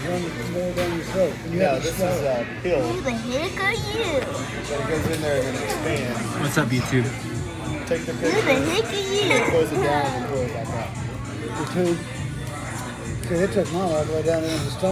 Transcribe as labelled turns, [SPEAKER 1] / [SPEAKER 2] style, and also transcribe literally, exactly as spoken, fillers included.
[SPEAKER 1] run more down your throat. And you
[SPEAKER 2] Yeah,
[SPEAKER 1] have to
[SPEAKER 2] this is
[SPEAKER 1] swallow.
[SPEAKER 2] uh, pill.
[SPEAKER 3] Who the heck are you?
[SPEAKER 2] But it goes in there and then it expands.
[SPEAKER 4] What's up, YouTube?
[SPEAKER 2] Take the
[SPEAKER 3] Who the
[SPEAKER 2] picture,
[SPEAKER 3] heck are you?
[SPEAKER 2] close it down, and pull it back out.
[SPEAKER 1] The tube. See, it took mine all the way down into the stomach.